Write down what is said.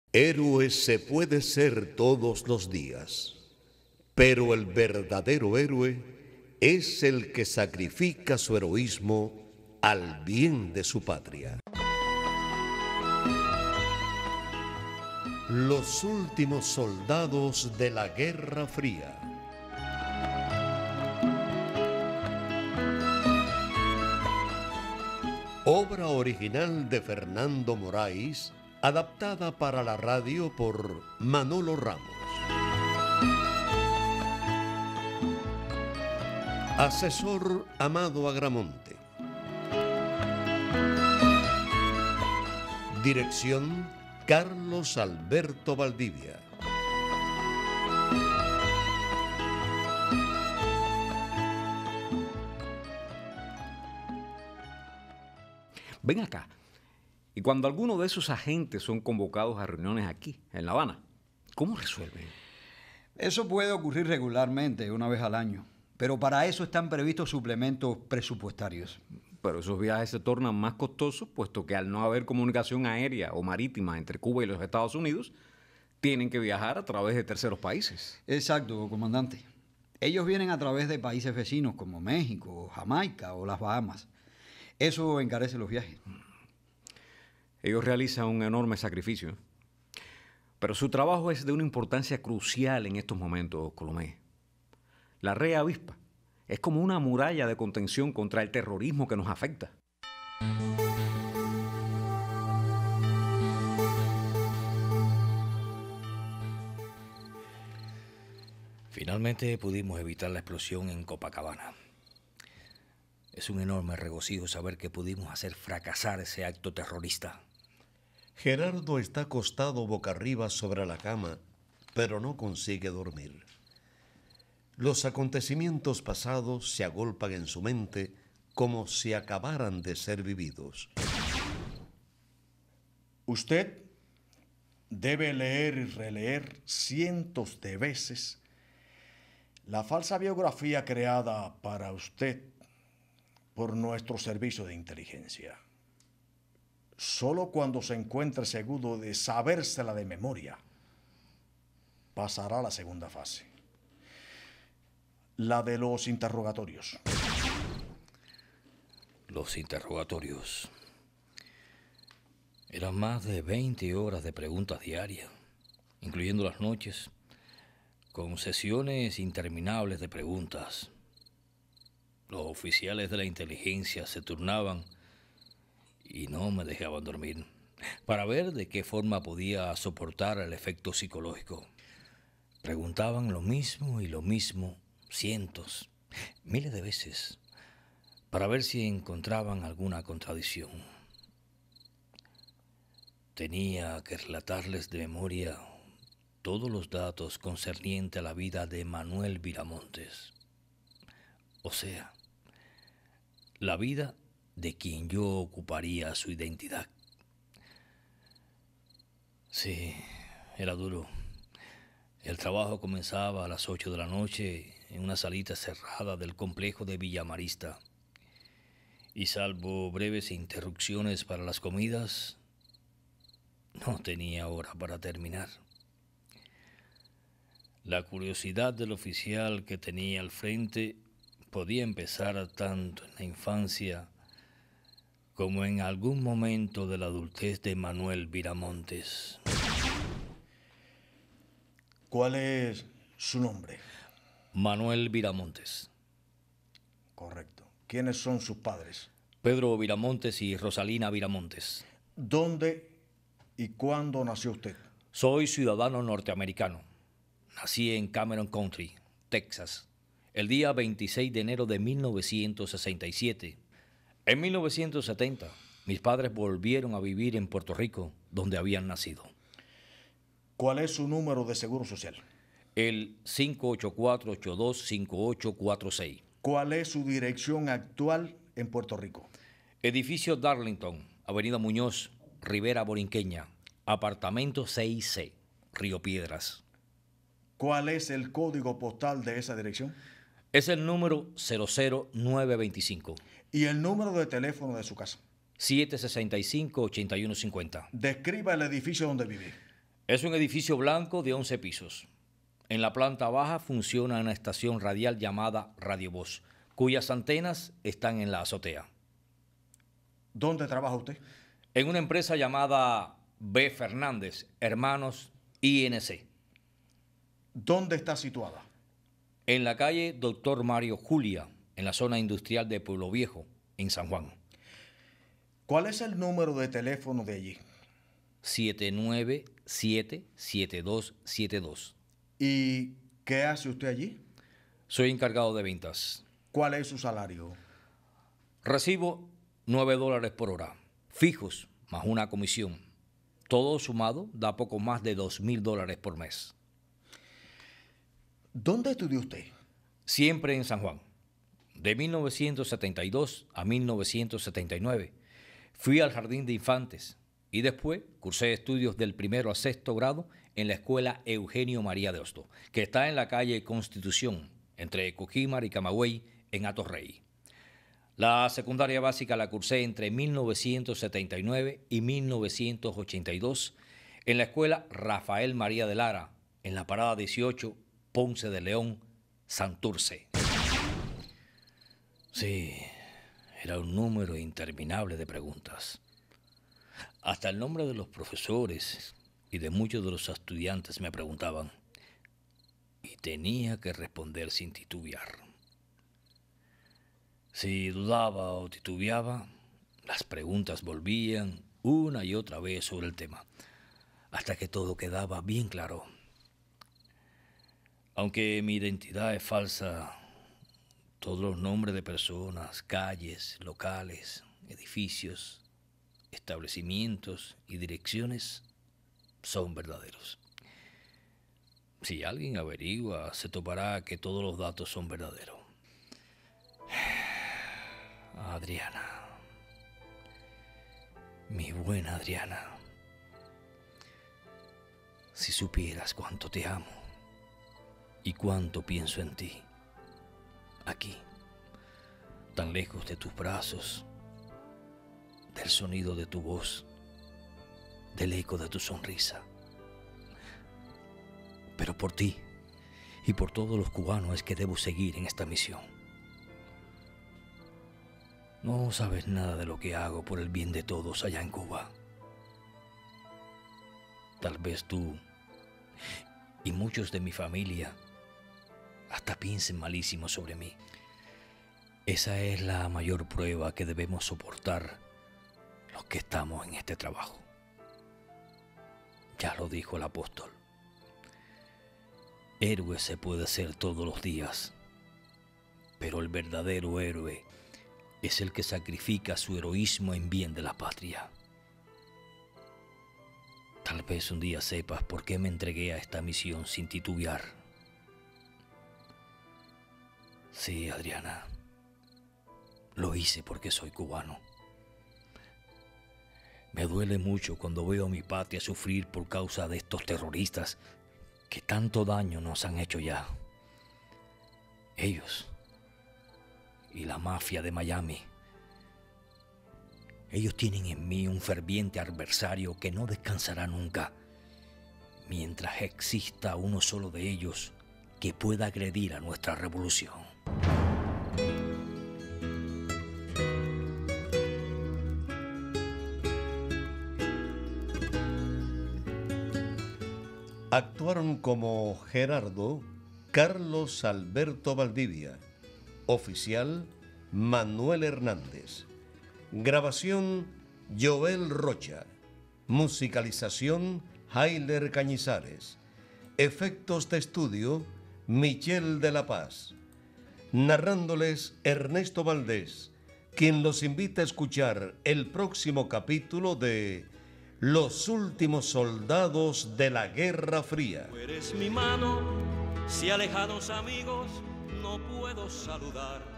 Héroe se puede ser todos los días, pero el verdadero héroe es el que sacrifica su heroísmo al bien de su patria. Los últimos soldados de la Guerra Fría. Obra original de Fernando Moraes, adaptada para la radio por Manolo Ramos. Asesor Amado Agramonte. Dirección Carlos Alberto Valdivia. Ven acá. Y cuando alguno de esos agentes son convocados a reuniones aquí, en La Habana, ¿cómo resuelven? Eso puede ocurrir regularmente, una vez al año. Pero para eso están previstos suplementos presupuestarios. Pero esos viajes se tornan más costosos, puesto que al no haber comunicación aérea o marítima entre Cuba y los Estados Unidos, tienen que viajar a través de terceros países. Exacto, comandante. Ellos vienen a través de países vecinos como México, Jamaica o las Bahamas. Eso encarece los viajes. Ellos realizan un enorme sacrificio, pero su trabajo es de una importancia crucial en estos momentos, Colomé. La Rea Avispa es como una muralla de contención contra el terrorismo que nos afecta. Finalmente pudimos evitar la explosión en Copacabana. Es un enorme regocijo saber que pudimos hacer fracasar ese acto terrorista. Gerardo está acostado boca arriba sobre la cama, pero no consigue dormir. Los acontecimientos pasados se agolpan en su mente como si acabaran de ser vividos. Usted debe leer y releer cientos de veces la falsa biografía creada para usted por nuestro servicio de inteligencia. Solo cuando se encuentre seguro de sabérsela de memoria, pasará a la segunda fase, la de los interrogatorios. Los interrogatorios. Eran más de 20 horas de preguntas diarias, incluyendo las noches, con sesiones interminables de preguntas. Los oficiales de la inteligencia se turnaban y no me dejaban dormir, para ver de qué forma podía soportar el efecto psicológico. Preguntaban lo mismo y lo mismo, cientos, miles de veces, para ver si encontraban alguna contradicción. Tenía que relatarles de memoria todos los datos concernientes a la vida de Manuel Viramontes. O sea, la vida de quien yo ocuparía su identidad. Sí, era duro. El trabajo comenzaba a las 8 de la noche en una salita cerrada del complejo de Villamarista. Y salvo breves interrupciones para las comidas, no tenía hora para terminar. La curiosidad del oficial que tenía al frente podía empezar tanto en la infancia como en algún momento de la adultez de Manuel Viramontes. ¿Cuál es su nombre? Manuel Viramontes. Correcto. ¿Quiénes son sus padres? Pedro Viramontes y Rosalina Viramontes. ¿Dónde y cuándo nació usted? Soy ciudadano norteamericano. Nací en Cameron Country, Texas, el día 26 de enero de 1967. En 1970, mis padres volvieron a vivir en Puerto Rico, donde habían nacido. ¿Cuál es su número de seguro social? El 584-825846. ¿Cuál es su dirección actual en Puerto Rico? Edificio Darlington, Avenida Muñoz, Rivera Borinqueña, apartamento 6C, Río Piedras. ¿Cuál es el código postal de esa dirección? Es el número 00925. ¿Y el número de teléfono de su casa? 765-8150. Describa el edificio donde vive. Es un edificio blanco de 11 pisos. En la planta baja funciona una estación radial llamada Radio Voz, cuyas antenas están en la azotea. ¿Dónde trabaja usted? En una empresa llamada B. Fernández, Hermanos INC. ¿Dónde está situada? En la calle Doctor Mario Julia, en la zona industrial de Pueblo Viejo, en San Juan. ¿Cuál es el número de teléfono de allí? 797-7272. ¿Y qué hace usted allí? Soy encargado de ventas. ¿Cuál es su salario? Recibo $9 por hora, fijos, más una comisión. Todo sumado da poco más de $2,000 por mes. ¿Dónde estudió usted? Siempre en San Juan. De 1972 a 1979 fui al Jardín de Infantes y después cursé estudios del 1º al 6º grado en la Escuela Eugenio María de Hostos, que está en la calle Constitución, entre Cojimar y Camagüey, en Atorrey. La secundaria básica la cursé entre 1979 y 1982 en la Escuela Rafael María de Lara, en la Parada 18, Ponce de León, Santurce. Sí, era un número interminable de preguntas. Hasta el nombre de los profesores y de muchos de los estudiantes me preguntaban, y tenía que responder sin titubear. Si dudaba o titubeaba, las preguntas volvían una y otra vez sobre el tema, hasta que todo quedaba bien claro. Aunque mi identidad es falsa, todos los nombres de personas, calles, locales, edificios, establecimientos y direcciones son verdaderos. Si alguien averigua, se topará que todos los datos son verdaderos. Adriana, mi buena Adriana, si supieras cuánto te amo y cuánto pienso en ti, aquí, tan lejos de tus brazos, del sonido de tu voz, del eco de tu sonrisa. Pero por ti y por todos los cubanos es que debo seguir en esta misión. No sabes nada de lo que hago por el bien de todos allá en Cuba. Tal vez tú y muchos de mi familia hasta piensen malísimo sobre mí. Esa es la mayor prueba que debemos soportar los que estamos en este trabajo. Ya lo dijo el apóstol. Héroe se puede ser todos los días, pero el verdadero héroe es el que sacrifica su heroísmo en bien de la patria. Tal vez un día sepas por qué me entregué a esta misión sin titubear. Sí, Adriana, lo hice porque soy cubano. Me duele mucho cuando veo a mi patria sufrir por causa de estos terroristas que tanto daño nos han hecho ya. Ellos y la mafia de Miami. Ellos tienen en mí un ferviente adversario que no descansará nunca, mientras exista uno solo de ellos que pueda agredir a nuestra revolución. Actuaron como Gerardo Carlos Alberto Valdivia, oficial Manuel Hernández, grabación Joel Rocha, musicalización Hailer Cañizares, efectos de estudio Michel de la Paz, narrándoles Ernesto Valdés, quien los invita a escuchar el próximo capítulo de Los últimos soldados de la Guerra Fría. Tú eres mi mano, si alejados amigos no puedo saludar.